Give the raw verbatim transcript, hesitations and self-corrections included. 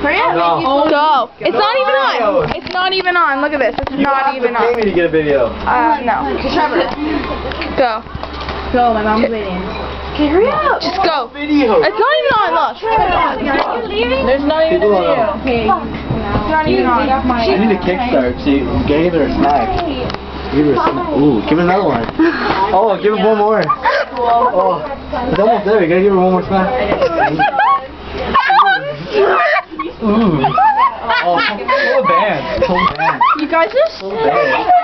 Hurry up. No. Go. It's not even on. It's not even on. Look at this. It's You not have even to pay on. me to get a video. Uh, no. Trevor. Go. Go, my mom's waiting. Okay, hurry up. Just go. Video. It's not even on. Look. Are you leaving? There's not even a People video. don't know. Okay. It's not even on. I need a kickstart. See, gave her a snack. Give her a snack. Ooh, give her another one. Oh, give her one more. Oh, it's almost there. You gotta give her one more snack. Ooh. Oh, whole band. Whole band. You guys are Whole band.